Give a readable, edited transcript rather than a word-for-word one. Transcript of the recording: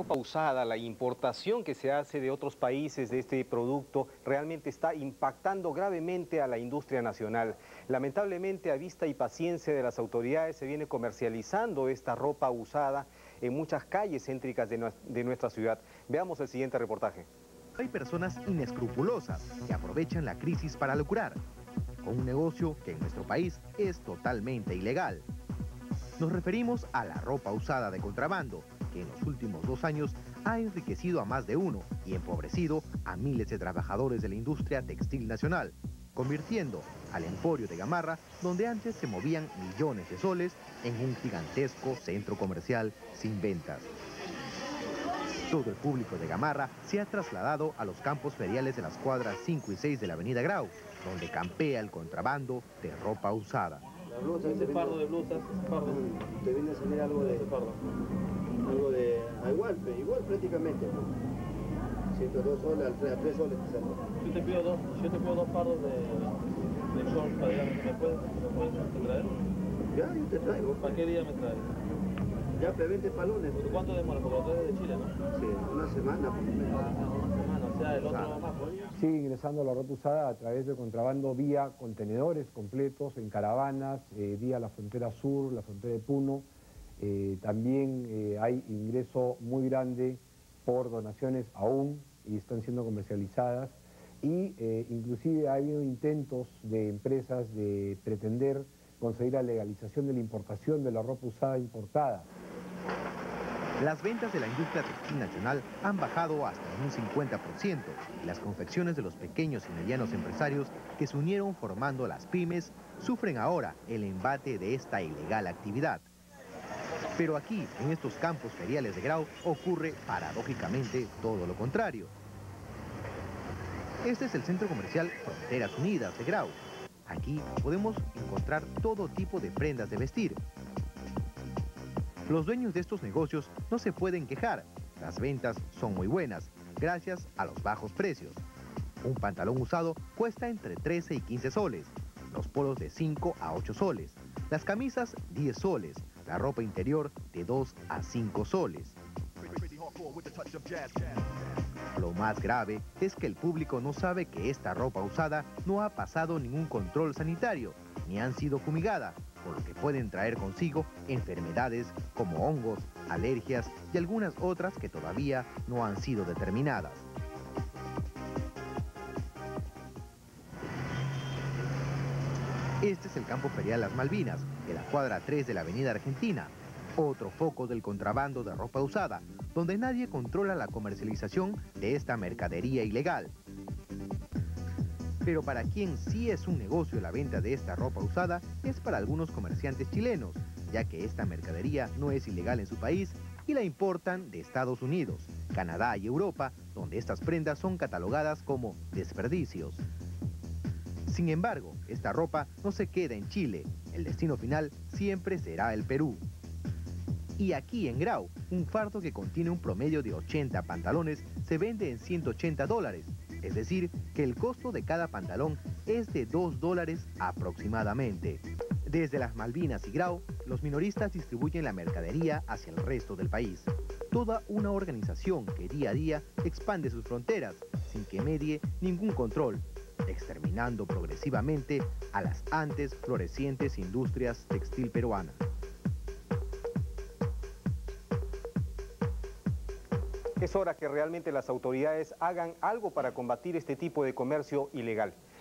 ropa usada, la importación que se hace de otros países de este producto realmente está impactando gravemente a la industria nacional. Lamentablemente, a vista y paciencia de las autoridades, se viene comercializando esta ropa usada en muchas calles céntricas de nuestra ciudad. Veamos el siguiente reportaje. Hay personas inescrupulosas que aprovechan la crisis para lucrar, con un negocio que en nuestro país es totalmente ilegal. Nos referimos a la ropa usada de contrabando, que en los últimos 2 años ha enriquecido a más de uno y empobrecido a miles de trabajadores de la industria textil nacional, convirtiendo al Emporio de Gamarra, donde antes se movían millones de soles, en un gigantesco centro comercial sin ventas. Todo el público de Gamarra se ha trasladado a los campos feriales de las cuadras 5 y 6 de la avenida Grau, donde campea el contrabando de ropa usada. La blusa, ese fardo de blusas, ese fardo. Te viene a salir algo de fardo. Algo de... igual prácticamente. 102 soles, a 3 soles te sale. Yo te pido dos fardos de short para digamos, ¿me puedes traer? Ya, yo te traigo. ¿Para qué día me traes? Ya, pero 20 palones. ¿Cuánto demora? Porque lo traes de Chile, ¿no? Sí, una semana por lo menos. Una semana, o sea, el otro más. Sigue ingresando la ropa usada a través de contrabando vía contenedores completos, en caravanas, vía la frontera sur, la frontera de Puno. También hay ingreso muy grande por donaciones aún y están siendo comercializadas. Y inclusive ha habido intentos de empresas de pretender conseguir la legalización de la importación de la ropa usada importada. Las ventas de la industria textil nacional han bajado hasta en un 50% y las confecciones de los pequeños y medianos empresarios que se unieron formando las pymes sufren ahora el embate de esta ilegal actividad. Pero aquí, en estos campos feriales de Grau, ocurre paradójicamente todo lo contrario. Este es el centro comercial Fronteras Unidas de Grau. Aquí podemos encontrar todo tipo de prendas de vestir. Los dueños de estos negocios no se pueden quejar. Las ventas son muy buenas, gracias a los bajos precios. Un pantalón usado cuesta entre 13 y 15 soles, los polos de 5 a 8 soles, las camisas 10 soles, la ropa interior de 2 a 5 soles. Lo más grave es que el público no sabe que esta ropa usada no ha pasado ningún control sanitario, ni han sido fumigadas, por lo que pueden traer consigo enfermedades como hongos, alergias y algunas otras que todavía no han sido determinadas. Este es el campo ferial Las Malvinas, de la cuadra 3 de la avenida Argentina, otro foco del contrabando de ropa usada, donde nadie controla la comercialización de esta mercadería ilegal. Pero para quien sí es un negocio la venta de esta ropa usada es para algunos comerciantes chilenos, ya que esta mercadería no es ilegal en su país y la importan de Estados Unidos, Canadá y Europa, donde estas prendas son catalogadas como desperdicios. Sin embargo, esta ropa no se queda en Chile, el destino final siempre será el Perú. Y aquí en Grau, un fardo que contiene un promedio de 80 pantalones se vende en $180, es decir, que el costo de cada pantalón es de $2 aproximadamente. Desde las Malvinas y Grau, los minoristas distribuyen la mercadería hacia el resto del país. Toda una organización que día a día expande sus fronteras, sin que medie ningún control, exterminando progresivamente a las antes florecientes industrias textil peruanas. Es hora que realmente las autoridades hagan algo para combatir este tipo de comercio ilegal.